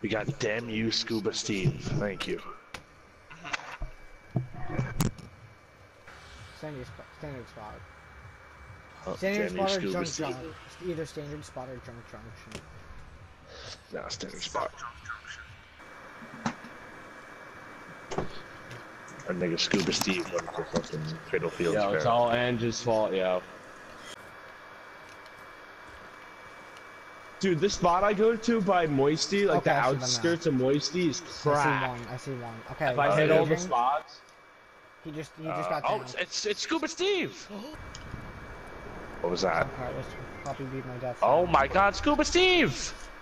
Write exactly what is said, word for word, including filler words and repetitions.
We got damn you, ScubaSteve. Thank you. Standard, sp standard spot. Oh, Standard damn spot you, or junk ScubaSteve. junk. Either standard spot or junk junction. Nah, standard spot. Our nigga ScubaSteve went for fucking Cradle Fields. Yo, it's all Andrew's fault, yo. Dude, this spot I go to by Moisty, like Okay, the I see them outskirts of Moisty, is I see crack. one. I see one. Okay. If I Oh, hit yeah. all the spots. He just he just Uh, got oh, down. it's, it's it's ScubaSteve. What was that? Alright, let's probably beat my death. Oh my God, ScubaSteve!